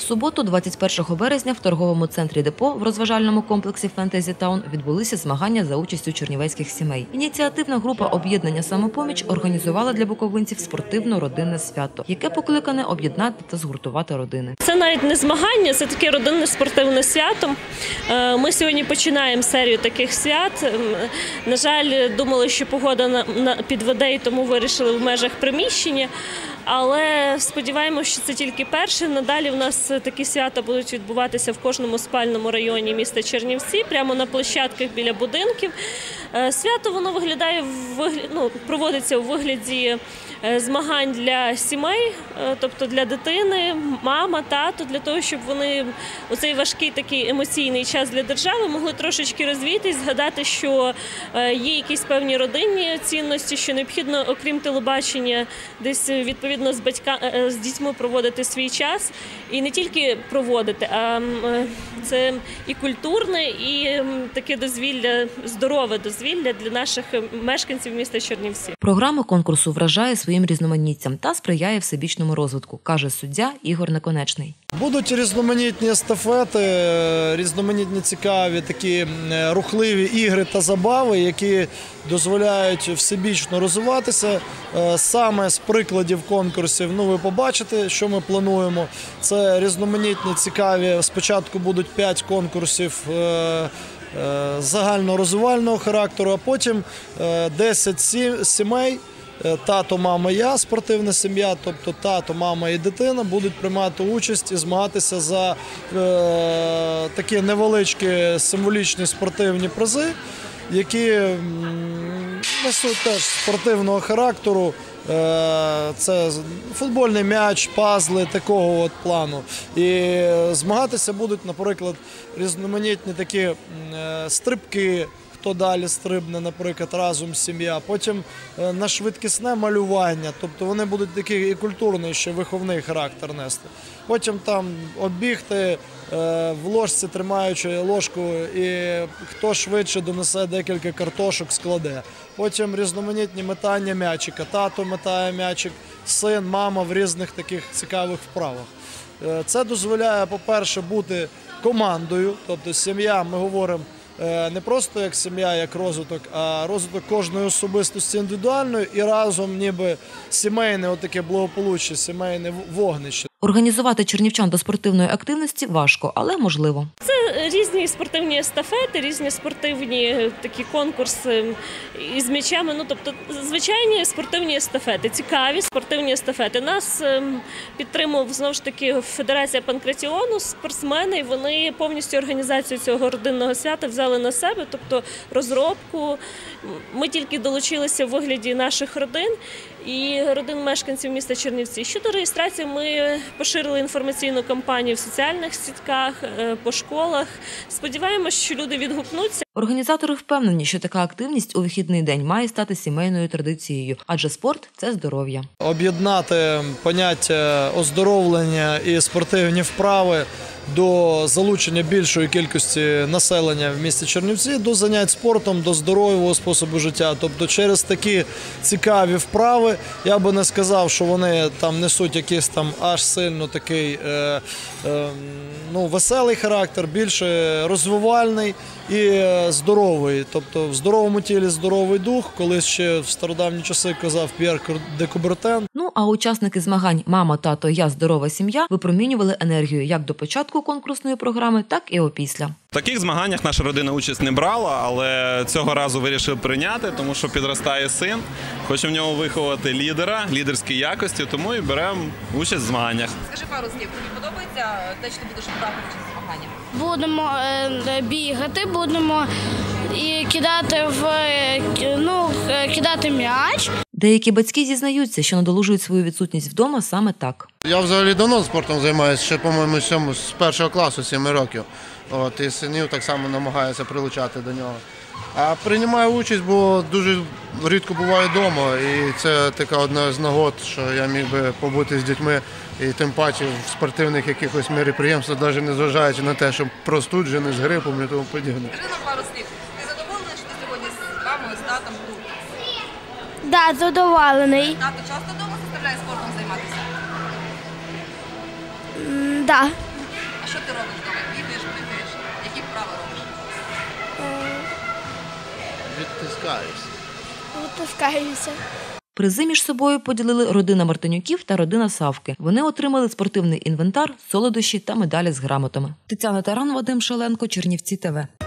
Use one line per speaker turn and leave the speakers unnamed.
суботу, 21 березня, в торговому центрі «Депо» в розважальному комплексі «Фентезі Таун» відбулися змагання за участю чернівецьких сімей. Ініціативна група об'єднання «Самопоміч» організувала для буковинців спортивно-родинне свято, яке покликане об'єднати та згуртувати родини.
Це навіть не змагання, це таке родинне спортивне свято. Ми сьогодні починаємо серію таких свят. На жаль, думали, що погода підведе, і тому вирішили в межах приміщення. Але сподіваємося, що це тільки перше. Надалі в нас такі свята будуть відбуватися в кожному спальному районі міста Чернівці, прямо на площадках біля будинків. Свято воно виглядає, проводиться у вигляді змагань для сімей, тобто для дитини, мама, тато, для того, щоб вони у цей важкий такий емоційний час для держави могли трошечки розвіятись, згадати, що є якісь певні родинні цінності, що необхідно, окрім телебачення, десь відповідно з дітьми проводити свій час. І не тільки проводити, а це і культурне, і таке дозвілля, здорове дозвілля для наших мешканців міста Чернівці.
Програма конкурсу вражає своїм різноманіттям та сприяє всебічному розвитку, каже суддя Ігор Наконечний.
Будуть різноманітні естафети, різноманітні цікаві такі рухливі ігри та забави, які дозволяють всебічно розвиватися. Саме з прикладів конкурсів, ви побачите, що ми плануємо. Це різноманітні цікаві, спочатку будуть 5 конкурсів загальнорозвивального характеру, а потім 10 сімей, тато, мама, я, спортивна сім'я, тобто тато, мама і дитина будуть приймати участь і змагатися за такі невеличкі символічні спортивні призи, які несуть теж спортивного характеру. Це футбольний м'яч, пазли такого от плану. І змагатися будуть, наприклад, різноманітні такі стрибки, хто далі стрибне, наприклад, разом сім'я. Потім на швидкісне малювання, тобто вони будуть такий і культурний, ще виховний характер нести. Потім там оббігти в ложці, тримаючи ложку, і хто швидше донесе декілька картошок, складе. Потім різноманітні метання м'ячика. Тато метає м'ячик, син, мама в різних таких цікавих вправах. Це дозволяє, по-перше, бути командою, тобто сім'я, ми говоримо, не просто як сім'я, як розвиток, а розвиток кожної особистості індивідуальної і разом ніби сімейне отаке благополуччя, сімейне вогнище. Організувати чернівчан до спортивної активності важко, але можливо.
Це різні спортивні естафети, різні спортивні такі конкурси із м'ячами, тобто звичайні спортивні естафети, цікаві спортивні естафети. Нас підтримував, знову ж таки, Федерація панкратіону, спортсмени, і вони повністю організацію цього родинного свята взяли на себе, тобто розробку. Ми тільки долучилися в вигляді наших родин і родин мешканців міста Чернівці. Щодо реєстрації, ми поширили інформаційну кампанію в соціальних сітках, по школах. Сподіваємося, що люди відгукнуться.
Організатори впевнені, що така активність у вихідний день має стати сімейною традицією, адже спорт – це здоров'я.
Об'єднати поняття оздоровлення і спортивні вправи до залучення більшої кількості населення в місті Чернівці, до занять спортом, до здорового способу життя. Тобто через такі цікаві вправи, я би не сказав, що вони там несуть якийсь там аж сильно такий веселий характер, більше розвивальний і здоровий. Тобто в здоровому тілі здоровий дух, колись ще в стародавні часи казав П'єр де Кубертен.
А учасники змагань «Мама, тато, я, здорова сім'я» випромінювали енергію як до початку конкурсної програми, так і опісля.
В таких змаганнях наша родина участь не брала, але цього разу вирішив прийняти, тому що підростає син, хоче в нього виховати лідера, лідерські якості, тому і беремо участь в змаганнях.
Скажи пару слів, тобі подобається те, що ти будеш брати участь в змаганнях?
Будемо бігати, будемо і кидати м'яч.
Деякі батьки зізнаються, що надолужують свою відсутність вдома саме так.
Я взагалі давно спортом займаюся, ще, по-моєму, з першого класу, 7 років. І синів так само намагаюся прилучати до нього. А приймаю участь, бо дуже рідко буваю вдома. І це така одна з нагод, що я міг би побути з дітьми. І тим паче в спортивних якихось мероприємствах, навіть не зважаючи на те, що простуджений, з грипом і тому подібне.
Скажи нам пару слів. Ти задоволений, що ти сьогодні з мамою, з татом тут?
Так, задоволений.
Тато часто вдома заставляє спортом займатися?
Так.
що ти робиш вдома? Бігаєш, пригаєш? Які вправи робиш?
Відтискаюся.
Витискаюся.
Призи між собою поділили родина Мартинюків та родина Савки. Вони отримали спортивний інвентар, солодощі та медалі з грамотами. Тетяна Таран, Вадим Шаленко, Чернівці ТВ.